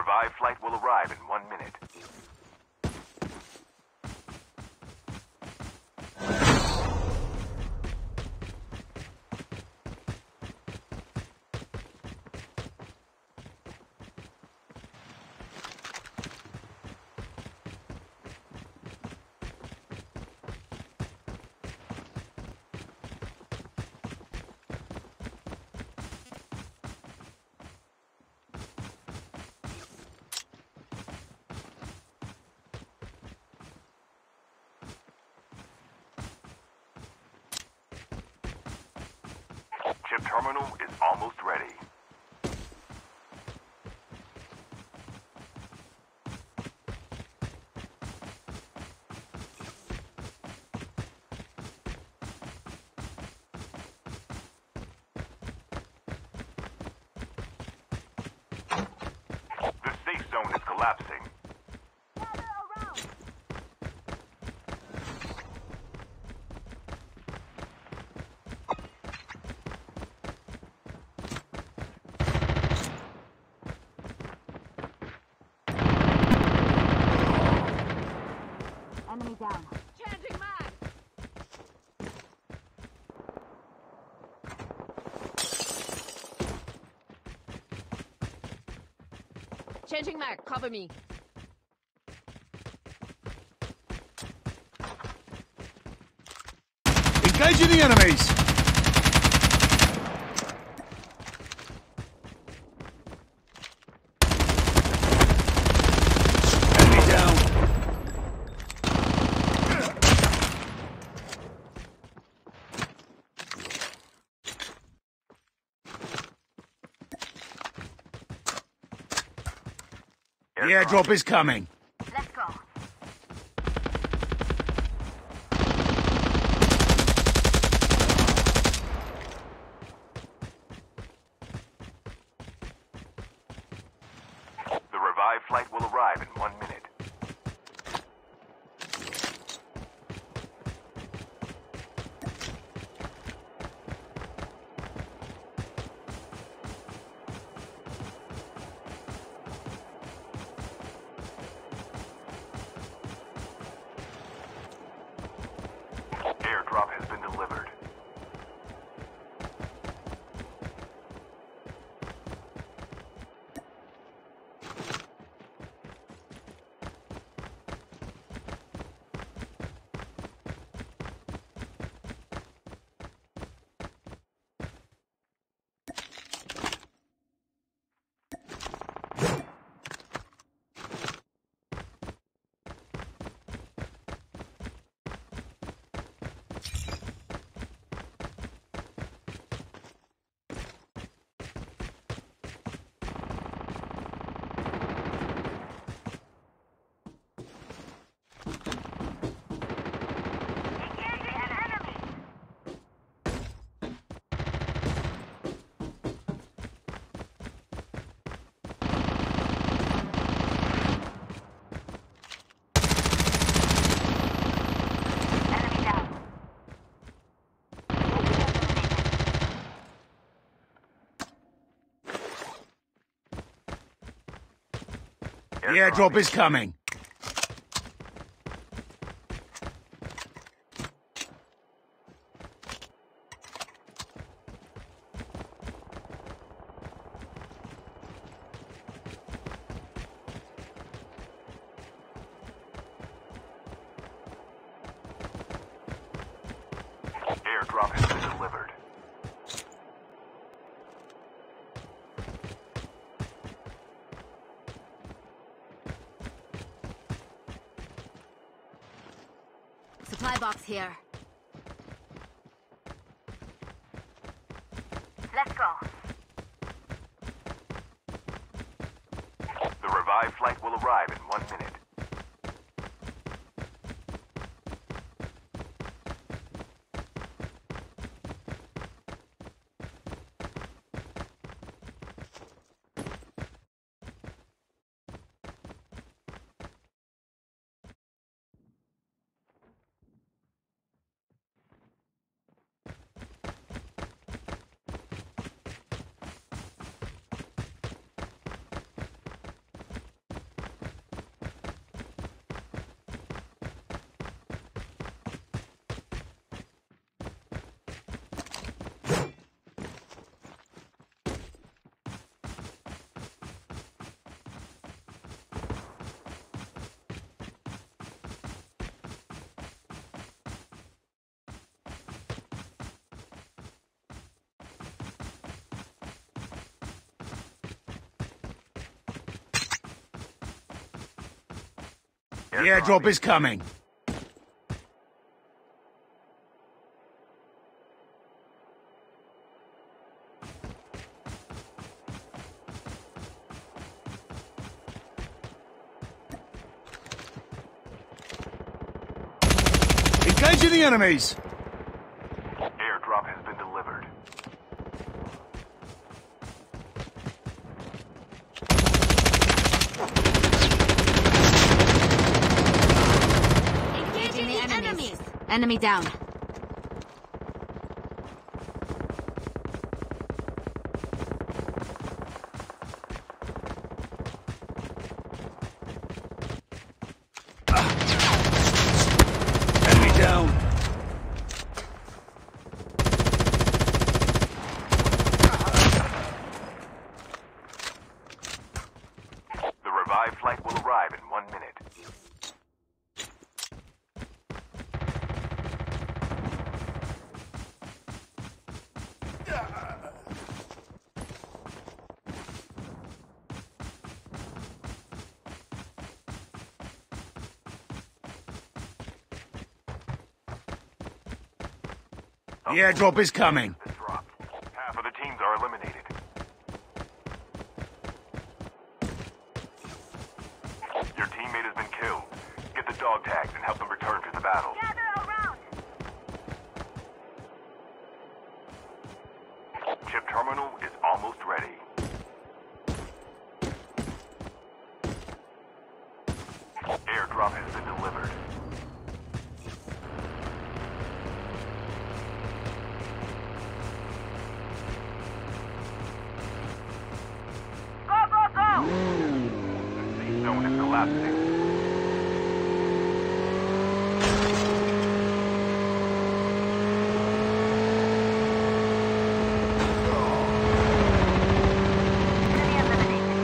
revived flight will arrive in 1 minute. Chip terminal is almost ready. The safe zone is collapsing. Enemy down. Changing mag! Changing mag, cover me. Engaging the enemies! Enemy down! The airdrop is coming. Let's go. The revived flight will arrive in 1 minute. Airdrop has been delivered. Enemy down. The airdrop is coming. Airdrop has been delivered. Supply box here. Let's go. The revived flight will arrive in 1 minute. The airdrop is coming. Engaging the enemies! Airdrop has been delivered. Engaging the enemies. Enemy down. Enemy down. The revived flight will arrive in 1 minute. The airdrop is coming. Has dropped. Half of the teams are eliminated. Your teammate has been killed. Get the dog tags and help them return to the battle. Gather around. Chip terminal is almost ready. Airdrop has been delivered. Go, go, go! The safe zone is collapsing. Enemy eliminated.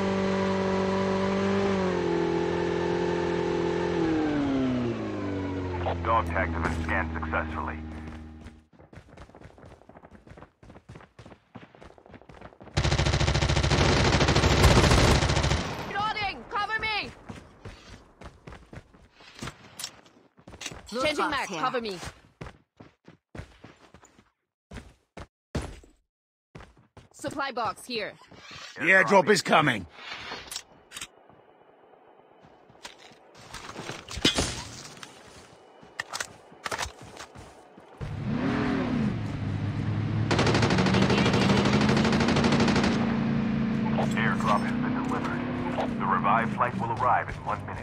Dog tags have been scanned successfully. Reloading! Cover me! Loot Changing box mag, here. cover me. Supply box here. The airdrop is coming. Airdrop has been delivered. The revived flight will arrive in 1 minute.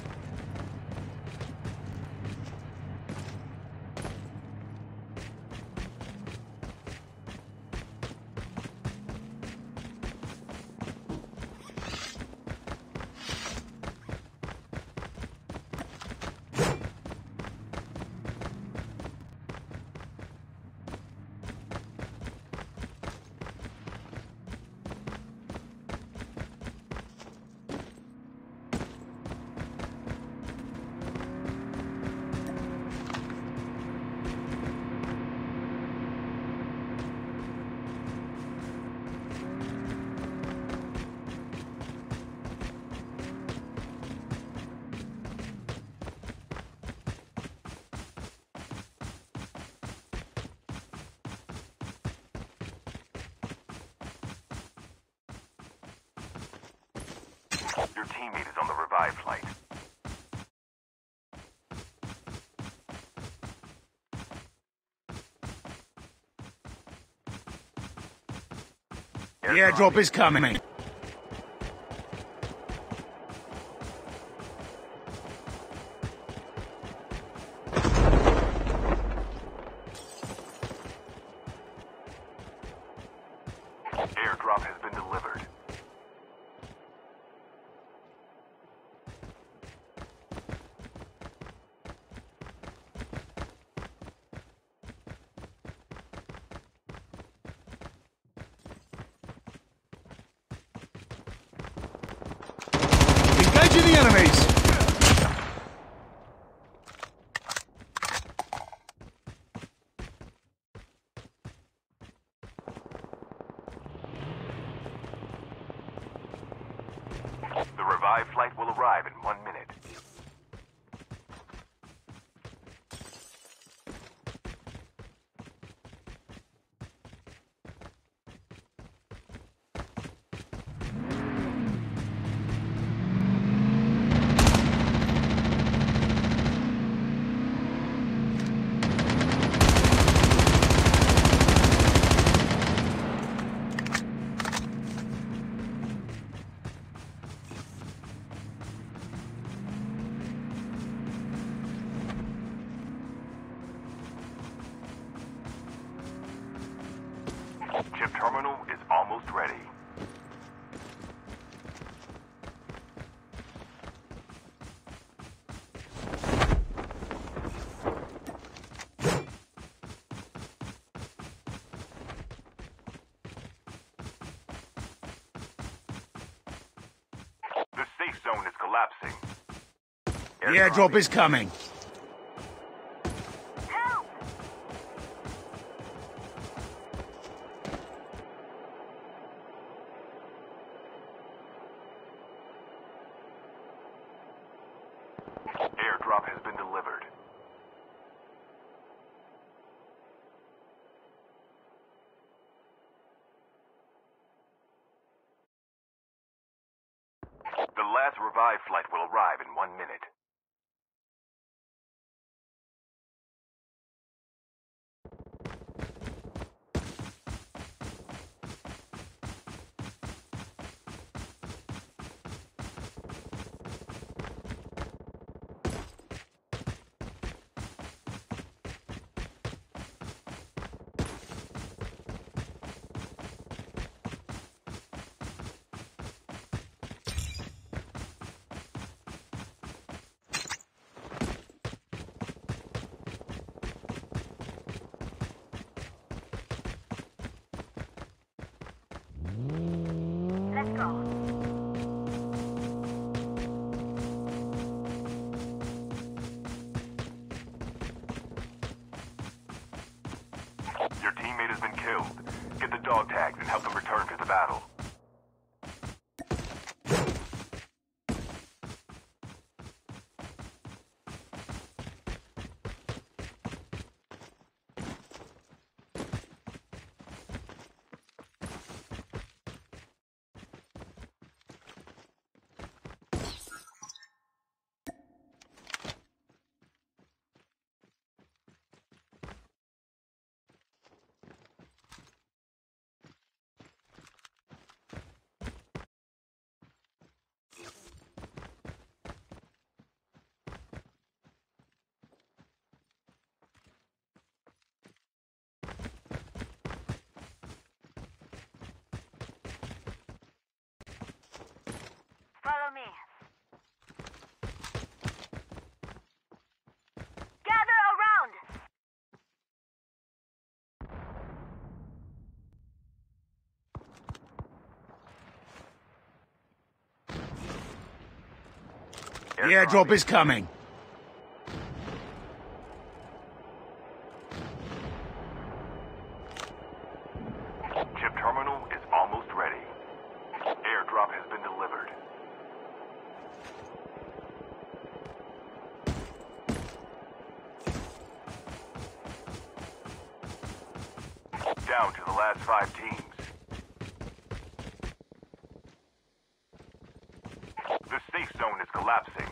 Your teammate is on the revived flight. The airdrop is coming. Airdrop has been delivered. Engaging the enemies! The revived flight will arrive in 1 minute. Chip terminal is almost ready. The safe zone is collapsing. The airdrop is coming. Help! Airdrop has been delivered. The last revive flight will arrive in 1 minute. Let's go. Your teammate has been killed. Get the dog tags and help them return to the battle. Follow me. Gather around! The airdrop is coming. Chip terminal is almost ready. Airdrop has been delivered. Down to the last 5 teams. The safe zone is collapsing.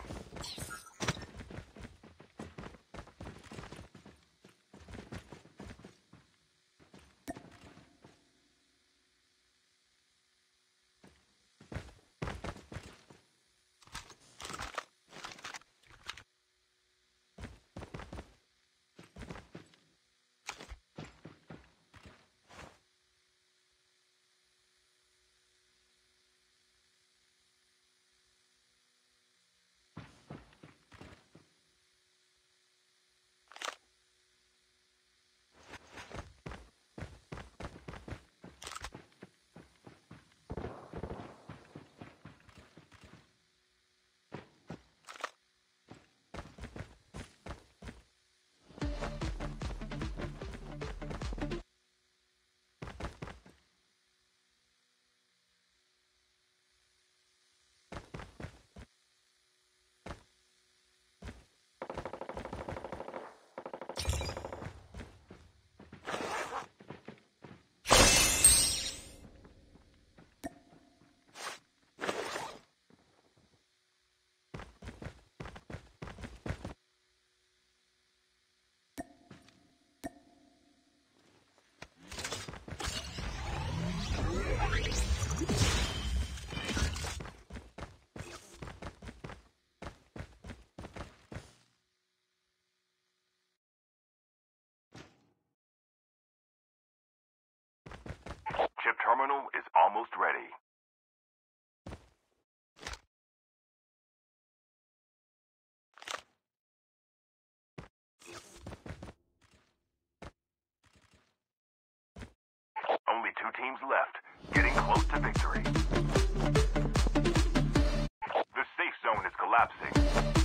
terminal is almost ready. Only 2 teams left, getting close to victory. The safe zone is collapsing.